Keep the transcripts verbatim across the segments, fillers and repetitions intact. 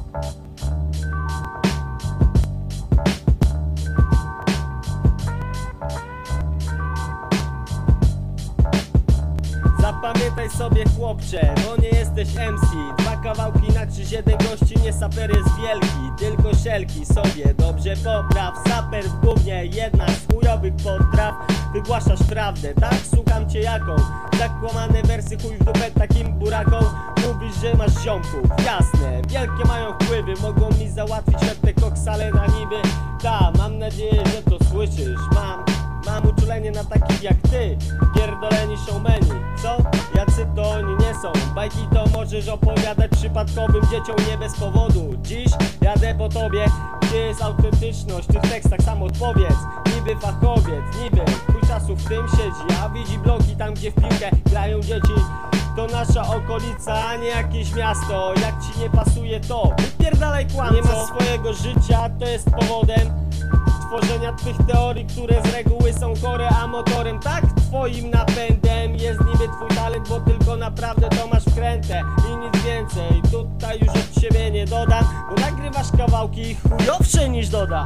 Zapamiętaj sobie, chłopcze, bo nie jesteś M C. Dwa kawałki na krzyż, jeden gości, nie saper jest wielki. Tylko szelki sobie dobrze popraw. Saper w gównie, jedna z chujowych potraw. Wygłaszasz prawdę, tak? Słucham cię jaką. Zakłamane wersy, chuj w dupę takim burakom. Mówisz, że masz ziomków, jasne. Wielkie mają wpływy, mogą mi załatwić te koksale na niby. Ta, mam nadzieję, że to słyszysz. Mam Mam uczulenie na takich jak ty, pierdoleni showmeni. Co? Jacy to oni nie są. Bajki to możesz opowiadać przypadkowym dzieciom nie bez powodu. Dziś jadę po tobie. Gdzie jest autentyczność w tych tekstach? Sam odpowiedz. Niby fachowiec, niby chuj czasu w tym siedzi, a widzi bloki tam gdzie w piłkę grają dzieci. To nasza okolica, a nie jakieś miasto. Jak ci nie pasuje to wypierdalaj kłamco. Nie masz swojego życia, to jest powodem tworzenia twych teorii, które z reguły są chore, a motorem tak twoim napędem jest niby twój talent, bo tylko naprawdę to masz wkrętę i nic więcej. Tutaj już od siebie nie dodam, bo nagrywasz kawałki chujowsze niż doda.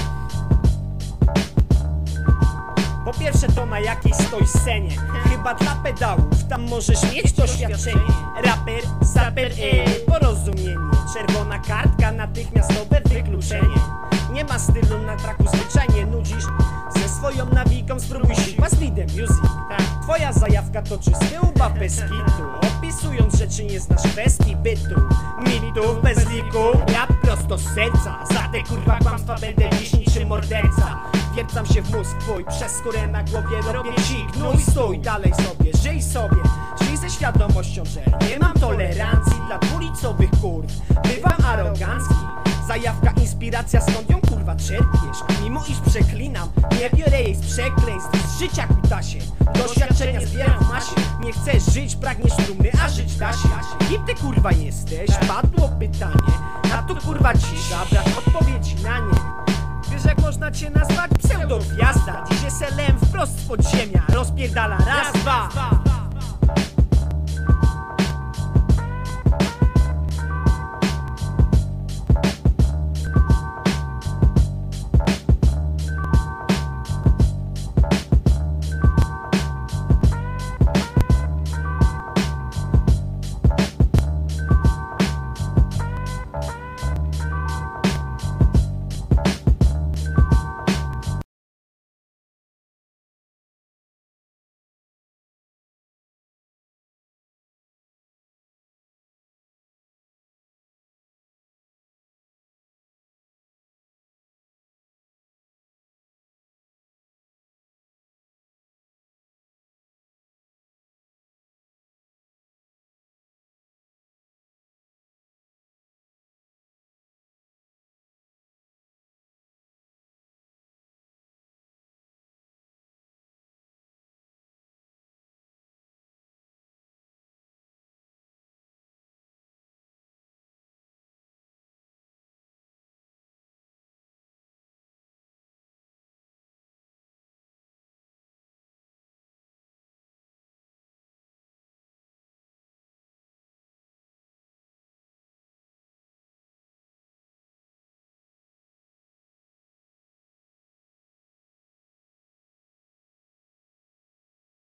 Po pierwsze to na jakiejś stoi scenie, chyba dla pedałów, tam możesz mieć doświadczenie. Raper, saper, ej, porozumienie. Czerwona kartka, natychmiastowe wykluczenie. Nie ma stylu na traku, zwyczajnie nudzisz. Ze swoją nawiką spróbuj siła z Lidem Music. Twoja zajawka to czysty ubaw bez kitu. Opisując rzeczy nie znasz kwestii bytu. Mitów bez liku, rap prosto z serca. Za te kurwa kłamstwa będę dziś niczym morderca. Wiercam się w mózg twój, przez skórę na głowie robię ci gnój. Stój dalej sobie, żyj sobie. Żyj ze świadomością, że nie mam tolerancji dla ulicowych kurw. Bywam arogancki. Zajawka, inspiracja, skąd ją kurwa czerpiesz? Mimo iż przeklinam, nie biorę jej z przekleństw. Z życia kutasie, doświadczenia zbieram w masie. Nie chcesz żyć, pragniesz trumny, a żyć da się. Kim ty kurwa jesteś? Padło pytanie, a tu kurwa cisza, brak odpowiedzi na nie. Wiesz jak można cię nazwać? Pseudogwiazda. Dziś jest elem wprost z podziemia. Rozpierdala raz, dwa.